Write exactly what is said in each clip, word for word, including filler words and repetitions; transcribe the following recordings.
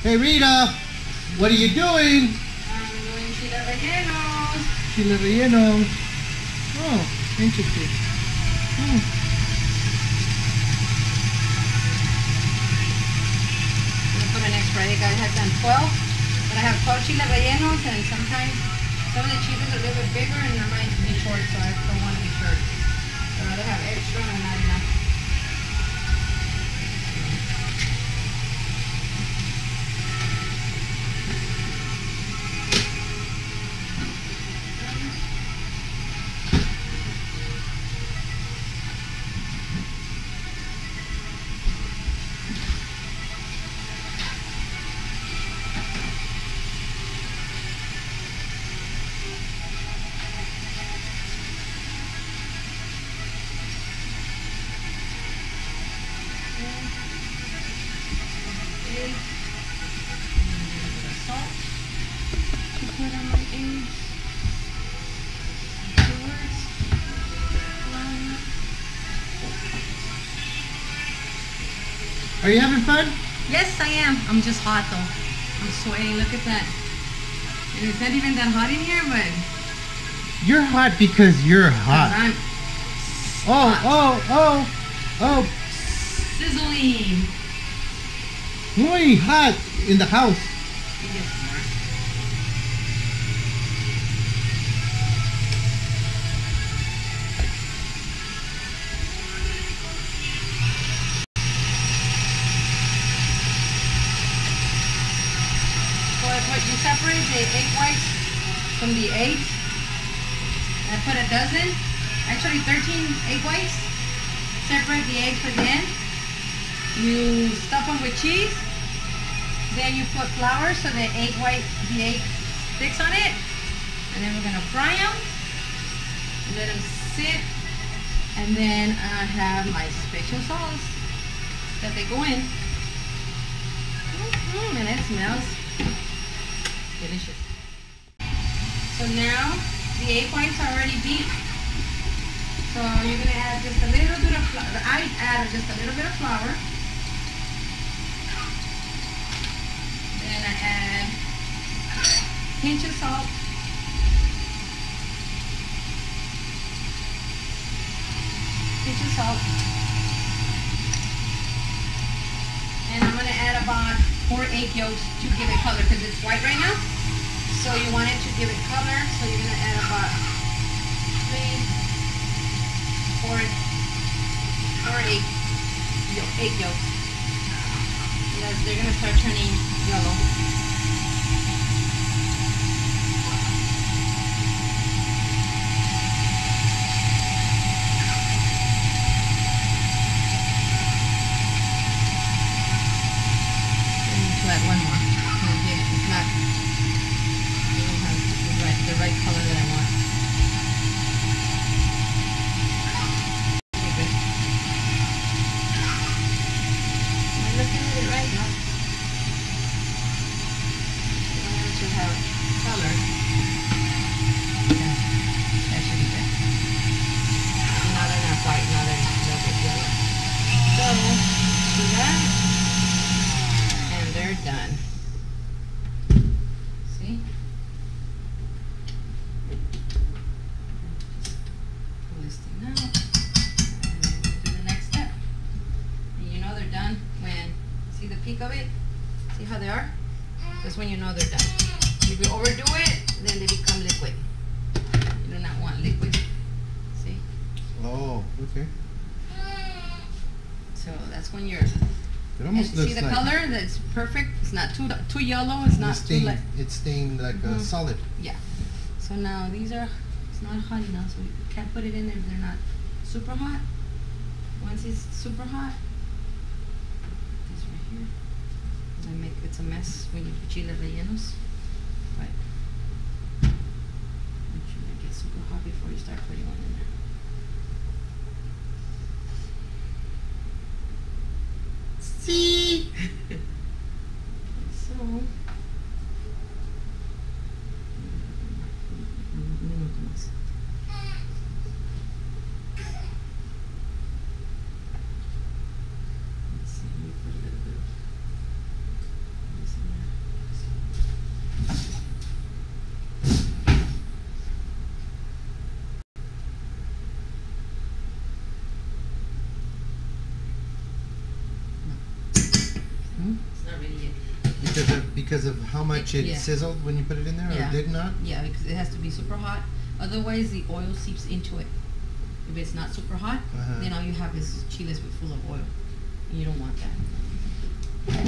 Hey Rita, what are you doing? I'm doing chile rellenos. Chile relleno. Oh, interesting. Hmm. I'm gonna put an extra egg. I have done twelve, but I have twelve chile rellenos, and sometimes some of the chiles are a little bit bigger and I might be short, so I don't want to be short. I'd rather have extra and not enough. Are you having fun? Yes, I am. I'm just hot though. I'm sweating. Look at that. And it's not even that hot in here, but You're hot because you're hot. I'm Oh, hot. oh, oh, oh. Sizzling. Muy hot in the house. Yes, more. So I put, you separate the egg whites from the eggs. I put a dozen, actually thirteen egg whites. Separate the eggs for the end. You stuff them with cheese. Then you put flour so the egg white, the egg sticks on it. And then we're gonna fry them. Let them sit. And then I have my special sauce that they go in. Mm-hmm, and it smells delicious. So now the egg whites are already beat. So you're gonna add just a little bit of flour. I add just a little bit of flour. Then I add a pinch of salt. Pinch of salt. And I'm gonna add about four egg yolks to give it color because it's white right now. So you want it to give it color. So you're gonna add about three, four, four egg, egg yolks. Because they're gonna start turning yellow. Add one more. Again, it's not, it don't have the right, the right color that I want. Okay, good. Am I looking at it right now? I want it to have color. Yeah, that should be good. Not enough white, not enough yellow. So, do that. They're done. See? Pull this thing out. And then we'll do the next step. And you know they're done when, see the peak of it? See how they are? That's when you know they're done. If you overdo it, then they become liquid. You do not want liquid. See? Oh, okay. So that's when you're... It almost and looks see the like color? That's perfect. It's not too too yellow. It's not it's too stained, light. it's stained like Mm-hmm. a solid. Yeah. So now these are, it's not hot enough, so you can't put it in there if they're not super hot. Once it's super hot, this right here. I make it's a mess when you put chile rellenos. But make sure they get super hot before you start putting one in there. See? So, let's see, let me put a little bit of this in there. Mm-hmm. It's not ready yet. Because of because of how much it, it yeah. sizzled when you put it in there, yeah. or did not? Yeah, because it has to be super hot. Otherwise, the oil seeps into it. If it's not super hot, uh-huh. then all you have is chiles full of oil. And you don't want that.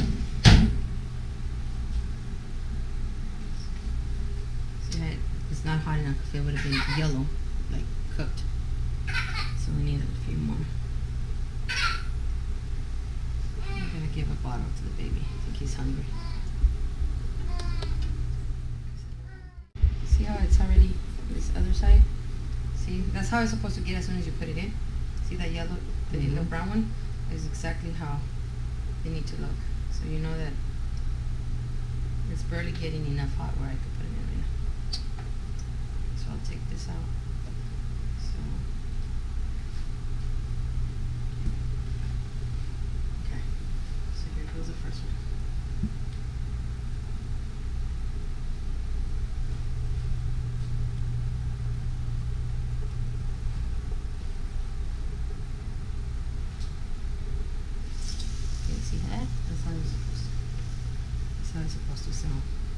See, it's not hot enough because it would have been yellow, like cooked. So we need a few more. I'm gonna give a bottle to the baby. I think he's hungry. See how it's already this other side? See, that's how it's supposed to get as soon as you put it in. See that yellow, the mm-hmm. little brown one is exactly how they need to look. So you know that it's barely getting enough hot where I could put it in right now. So I'll take this out. So okay. So here goes the first one. How it's supposed to sound.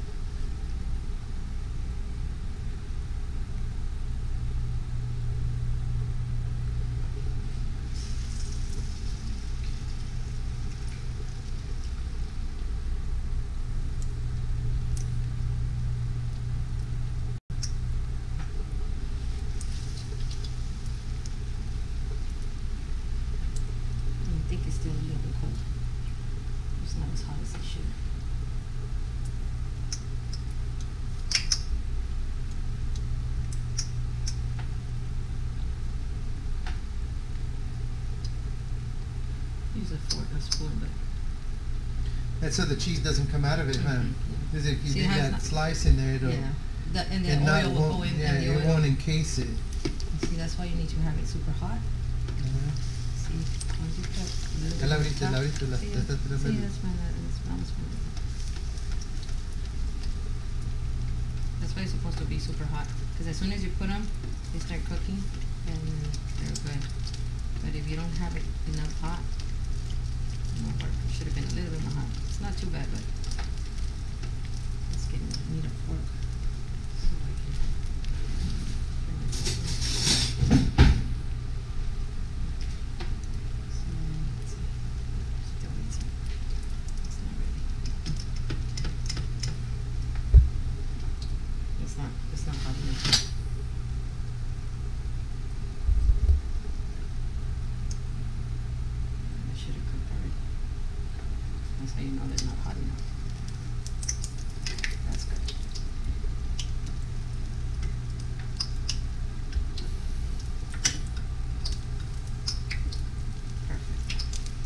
I think it's still a little bit cold. It's not as hot as it should. Use a fork, a spoon, but that's so the cheese doesn't come out of it, huh? Mm-hmm. Is it, if you See, leave that slice in there, it'll yeah, the, and the oil will go in. Yeah, and the it oil. won't encase it. See, that's why you need to have it super hot. Uh-huh. See, once you put a little bit La of abriste, top, la abriste, la see, está tirando. see, that's fine, that's fine, that's fine. That's why it's supposed to be super hot. Because as soon as you put them, they start cooking, and they're good. But if you don't have it enough hot, it won't work. It should have been a little bit more hot. It's not too bad, but it's getting, I need a fork. So I can bring this over. So, let's see. Still needs some. It's not ready. It's not, it's not hot enough. I should have cooked already. That's how you know they're not hot enough. That's good. Perfect.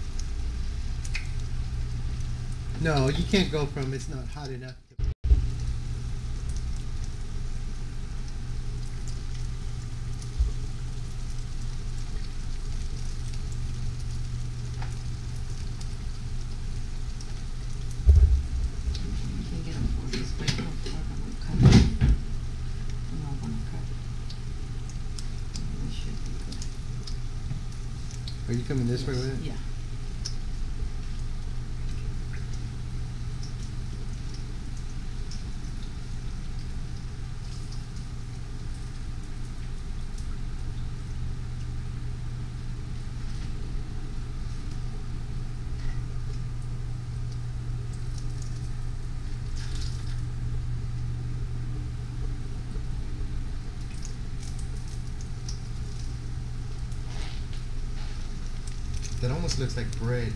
No, you can't go from it's not hot enough to Are you coming this yes. way with it? Yeah. That almost looks like bread.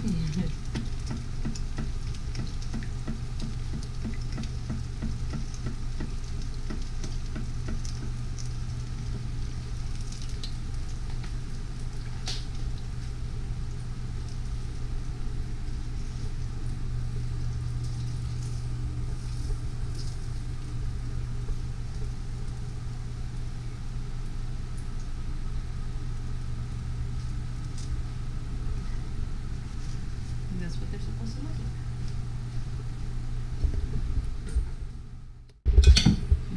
That's what they're supposed to look like.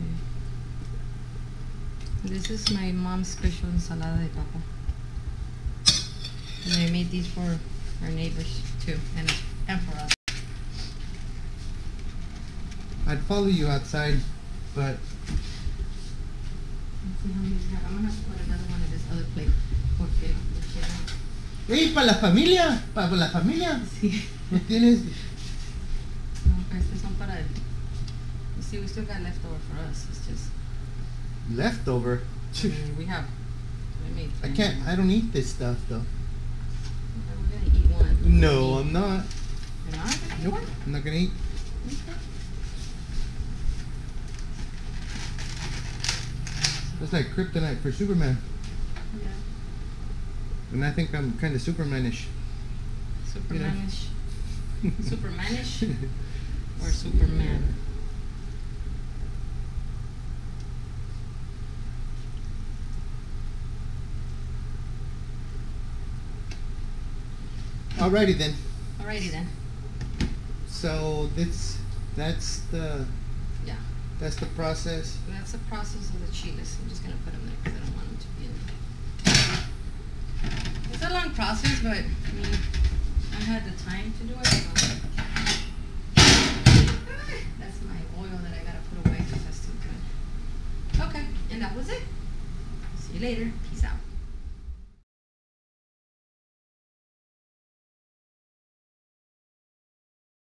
Okay. This is my mom's special ensalada de papa. And I made these for our neighbors too, and, and for us. I'd follow you outside, but Let's see how many we have. I'm gonna have to put another one in this other plate. Porque le quiero- hey, para la familia, para la familia. Sí. ¿No tienes? No, estos son para el. You see, we still got leftover for us. It's just. Leftover? I mean, we have. We made I plenty. can't. I don't eat this stuff though. We're gonna eat one. No, I'm not. You're not gonna eat Nope, one? I'm not gonna eat. Okay. That's like kryptonite for Superman, Yeah. and I think I'm kind of Supermanish. Supermanish. Supermanish or Superman? Alrighty then. Alrighty then. So that's that's the Yeah. that's the process. That's the process of the chiles. I'm just gonna put them there because I don't want them to be in there. It's a long process, but I mean, I had the time to do it. So. That's my oil that I gotta put away because that's too good. Okay, and that was it. See you later. Peace out.